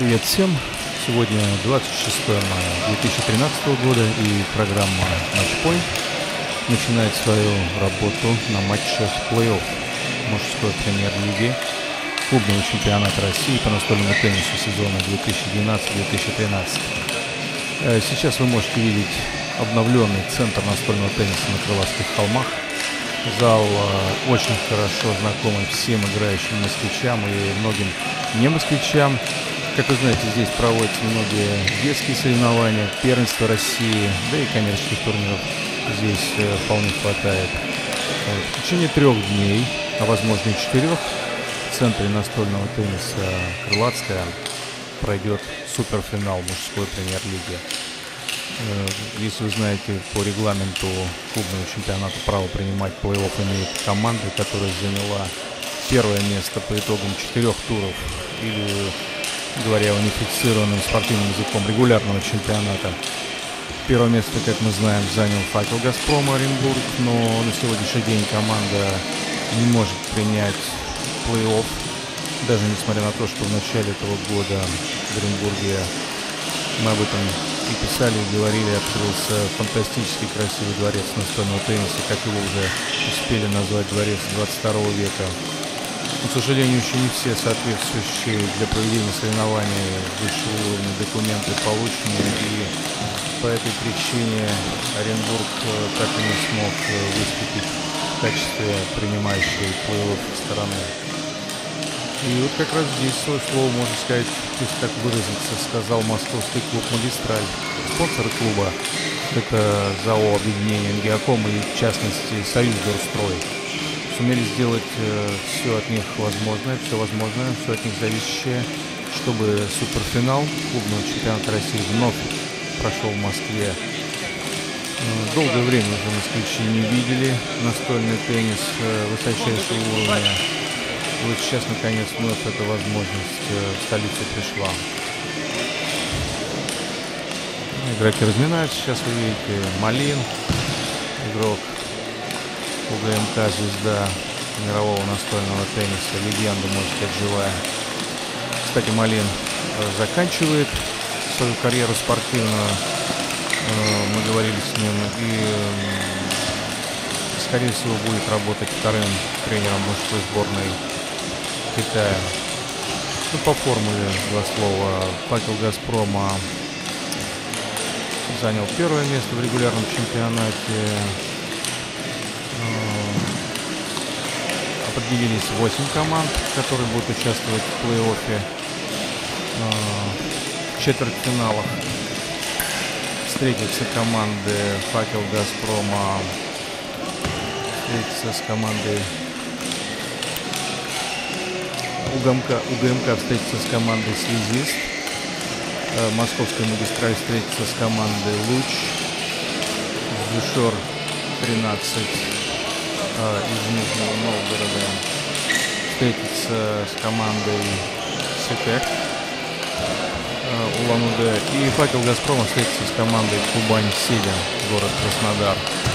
Привет всем! Сегодня 26 мая 2013 года и программа «Матчпоинт» начинает свою работу на матчах плей-офф мужской премьер-лиги клубного чемпионата России по настольному теннису сезона 2012-2013. Сейчас вы можете видеть обновленный центр настольного тенниса на Крылатских холмах. Зал очень хорошо знакомый всем играющим москвичам и многим не москвичам. Как вы знаете, здесь проводятся многие детские соревнования, первенства России, да и коммерческих турниров здесь вполне хватает. В течение 3 дней, а возможно и 4, в центре настольного тенниса Крылатская пройдет суперфинал мужской премьер-лиги. Если вы знаете, по регламенту клубного чемпионата право принимать плей-офф имеет команда, которая заняла первое место по итогам 4 туров, или, говоря унифицированным спортивным языком, регулярного чемпионата. Первое место, как мы знаем, занял «Факел» «Газпрома» Оренбург, но на сегодняшний день команда не может принять плей-офф, даже несмотря на то, что в начале этого года в Оренбурге, мы об этом и писали, и говорили, открылся фантастически красивый дворец настольного тенниса, как его уже успели назвать дворец 22 века. Но, к сожалению, еще не все соответствующие для проведения соревнований высшего уровня документы получены, и по этой причине Оренбург так и не смог выступить в качестве принимающей плей-офф стороны. И вот как раз здесь свое слово, можно сказать, если так выразиться, сказал московский клуб «Магистраль». Спонсоры клуба – это ЗАО «Объединение Энгиаком» и, в частности, «Союз Дорстрой». Сумели сделать все от них возможное, все от них зависящее, чтобы суперфинал клубного чемпионата России вновь прошел в Москве. Долгое время уже москвичи не видели настольный теннис высочайшего уровня. И вот сейчас, наконец, вновь эта возможность в столицу пришла. Игроки разминаются. Сейчас вы видите Малин, игрок УГМК, звезда мирового настольного тенниса, легенда, можно сказать, живая. Кстати, Малин заканчивает свою карьеру спортивную. Мы говорили с ним, и, скорее всего, будет работать вторым тренером мужской сборной Китая. Ну, по формуле, 2 слова. «Факел» «Газпрома» занял первое место в регулярном чемпионате. Определились 8 команд, которые будут участвовать в плей-оффе. В четвертьфиналах встретятся команды «Факел» «Газпрома», встретится с командой УГМК встретится с командой «Связист», московская «Магистраль» встретится с командой «Луч», «Жишор» 13 из Нижнего Новгорода встретится с командой «Сетек» Улан-Удэ, и «Факел» «Газпрома» встретится с командой «Кубань-7», город Краснодар.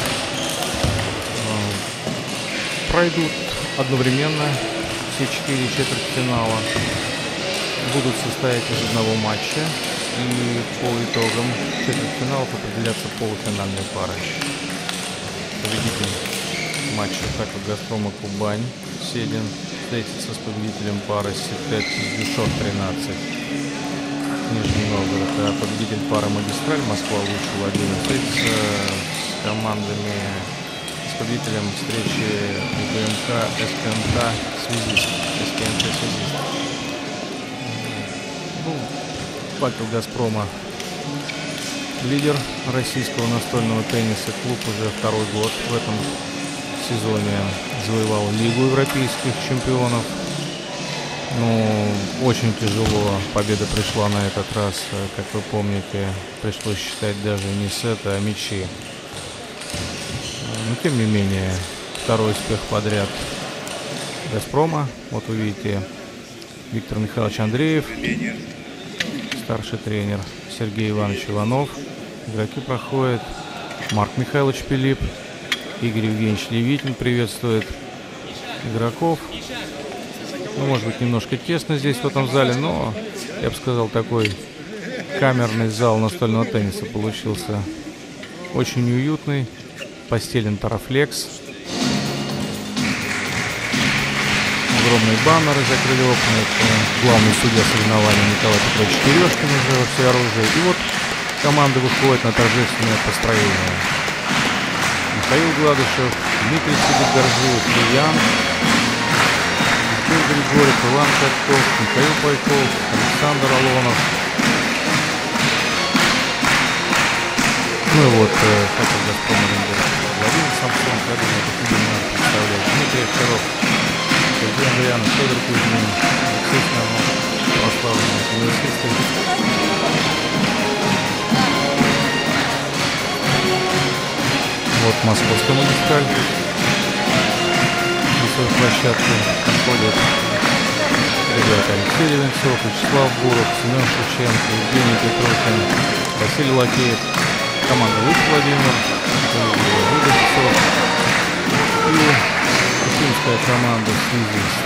Пройдут одновременно все 4 четвертьфинала, будут состоять из одного матча, и по итогам четвертьфиналов определятся полуфинальные пары. Победитель матча «Факел» «Газпрома» Кубань-7 встретится с победителем пары «Сетек» Жишор 13 Нижний Новгород, а победитель пары «Магистраль» Москва-Луч Владимир встретится с командами, с победителем встречи УГМК СКМК «Связист». «Факел» «Газпрома» лидер российского настольного тенниса. Клуб уже 2-й год в этом сезоне завоевал Лигу европейских чемпионов. Ну, очень тяжело победа пришла на этот раз. Как вы помните, пришлось считать даже не сеты, а мячи. Но тем не менее, 2-й успех подряд «Газпрома». Вот вы видите, Виктор Михайлович Андреев, старший тренер, Сергей Иванович Иванов. Игроки проходят. Марк Михайлович Пилип, Игорь Евгеньевич Левитин приветствует игроков. Ну, может быть, немножко тесно здесь, в этом зале, но я бы сказал, такой камерный зал настольного тенниса получился. Очень уютный, постелен Тарафлекс. Огромные баннеры закрыли окна. Это главный судья соревнований Николай Петрович Терешкин уже во всеоружии. И вот команда выходит на торжественное построение. Михаил Гладышев, Дмитрий Сидик-Горжиев, Ильян, Артур Григорьев, Иван Катков, Михаил Пайков, Александр Алонов. Ну и вот, хотел «Газпром» Владимир Самсон, я думаю, это фильм надо представлять. Дмитрий Овчаров, Сергей Андреянов, Федор Кузьмин, Алексей Смирнов, прославленные финансисты. Вот московская магистраль. На свою площадку подходят ребята Алексей Левенцов, Вячеслав Буров, Семен Шевченко, Евгений Петрухин, Василий Лакеев, команда Луч Владимир, Выдовцов и уфимская команда «Связист»,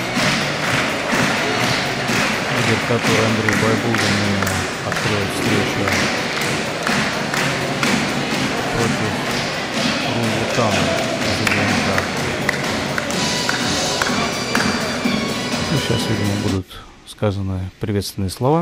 лидер которой Андрей Байбулдин откроет встречу против Руи-Вутана. Ну, сейчас, видимо, будут сказаны приветственные слова.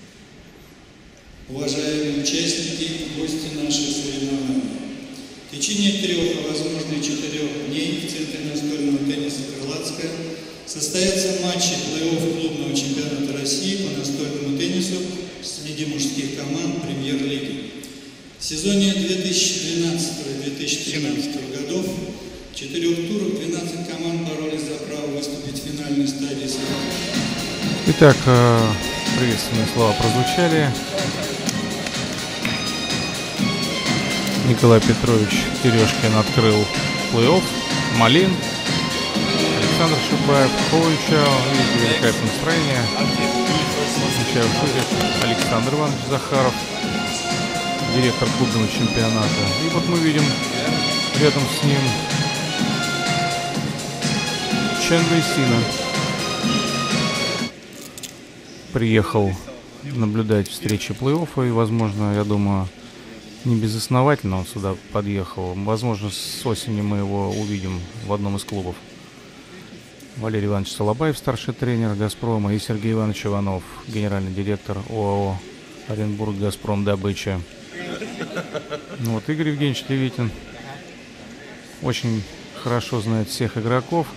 Уважаемые участники, гости наших соревнований, в течение 3, а возможно и 4 дней в Центре настольного тенниса «Крылатская» состоятся матчи плей-офф клубного чемпионата России по настольному теннису среди мужских команд премьер-лиги. В сезоне 2012-2013 годов в 4 турах 12 команд боролись за право выступить в финальной стадии соревнований. Итак, приветственные слова прозвучали. Николай Петрович Терешкин открыл плей-офф. Малин, Александр Шибаев, Ховичао. Видите, великолепное настроение. Отвечаю шире. Александр Иванович Захаров, директор клубного чемпионата. И вот мы видим рядом с ним Чен Вейсина. Приехал наблюдать встречи плей-оффа и, возможно, я думаю, не безосновательно он сюда подъехал. Возможно, с осени мы его увидим в одном из клубов. Валерий Иванович Солобаев, старший тренер «Газпрома», и Сергей Иванович Иванов, генеральный директор ОАО «Оренбург Газпром Добыча». Вот Игорь Евгеньевич Левитин очень хорошо знает всех игроков.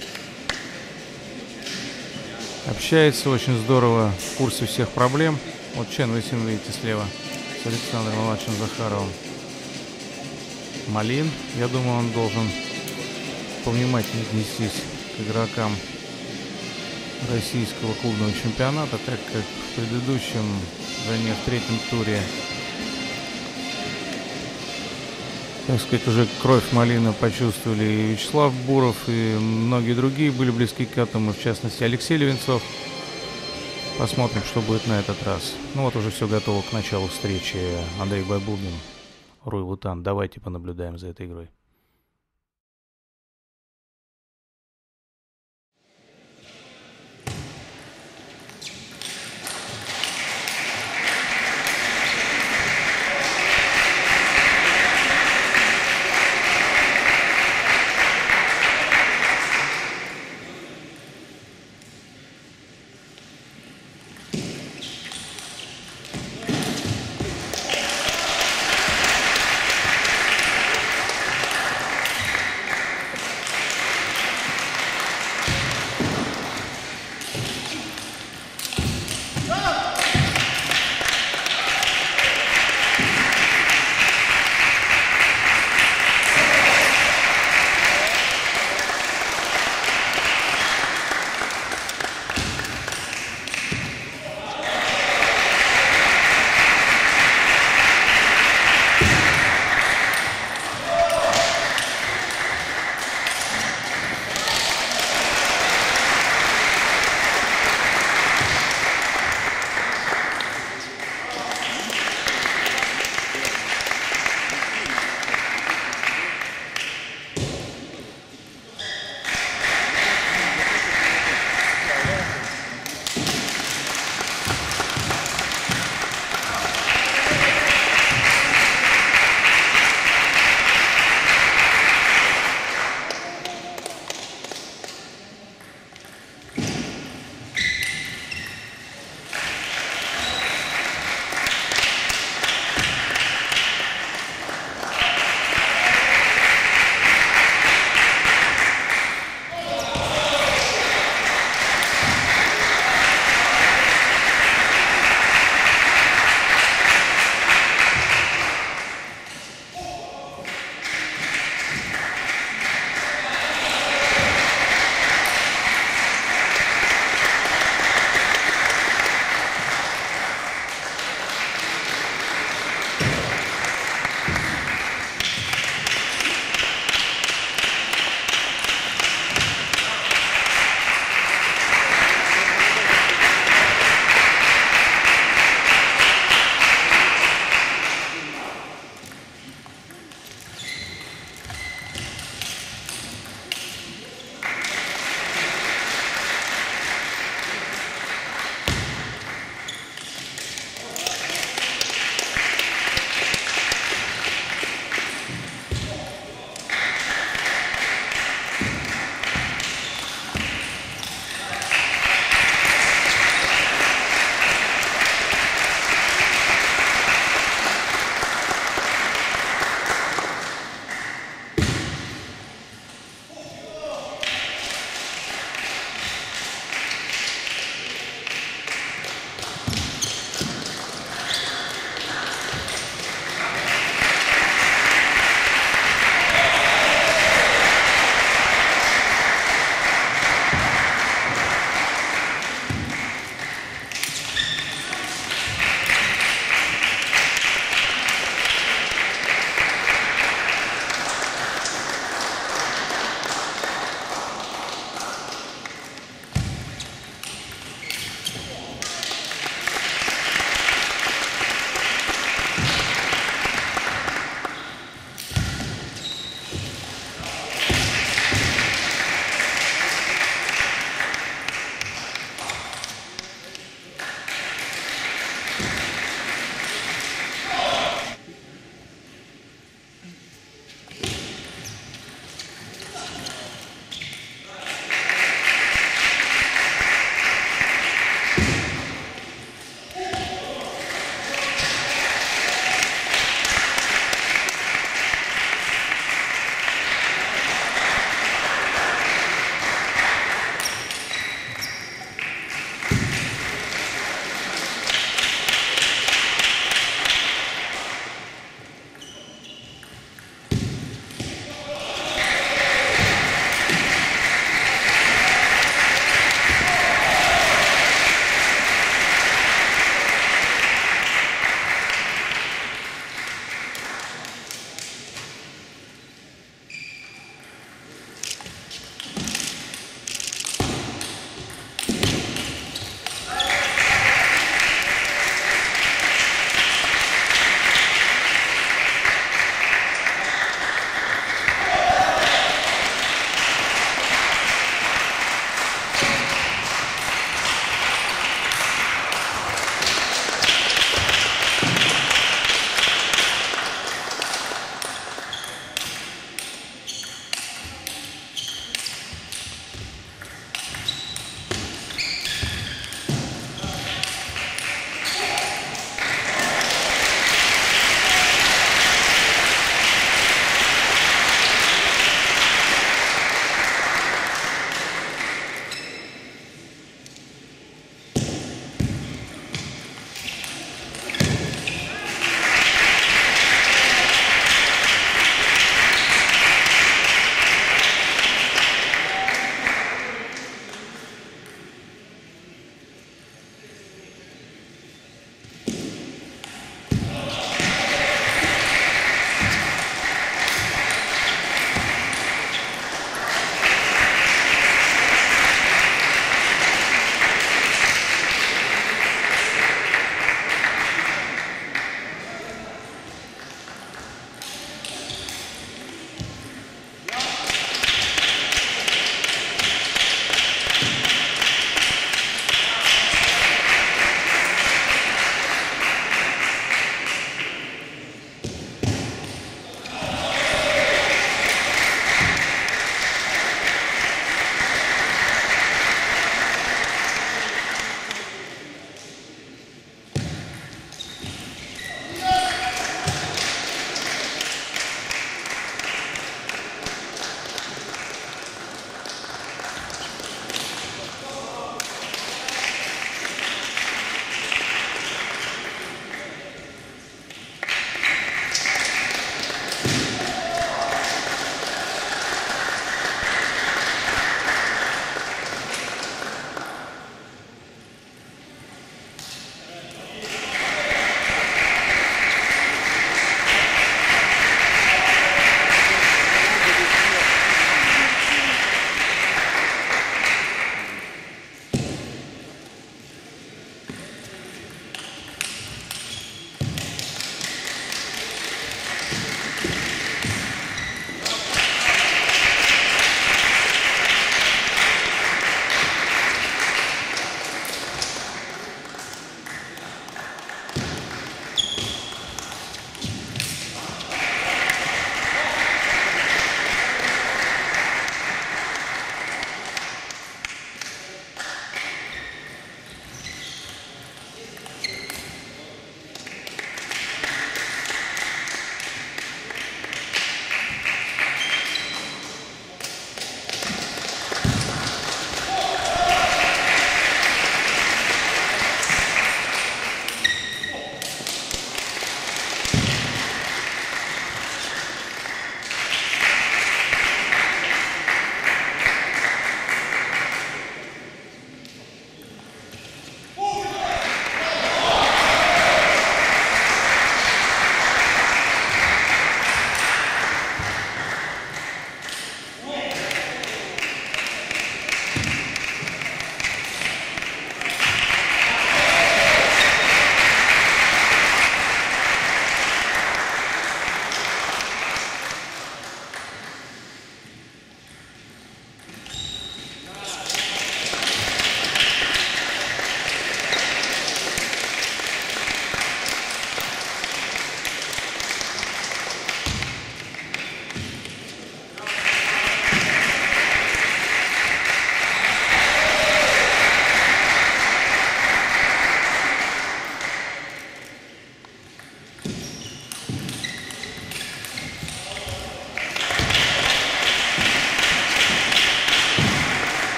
Общается очень здорово, в курсе всех проблем. Вот Чен Вейсин, видите, слева, с Александром Ивановичем Захаровым. Малин, я думаю, он должен повнимательнее отнестись к игрокам российского клубного чемпионата, так как в предыдущем, вернее, в 3-м туре, так сказать, уже кровь Малина почувствовали и Вячеслав Буров, и многие другие были близки к этому, в частности, Алексей Левенцов. Посмотрим, что будет на этот раз. Ну вот уже все готово к началу встречи. Андрей Байбулдин, Руи-Вутан. Давайте понаблюдаем за этой игрой.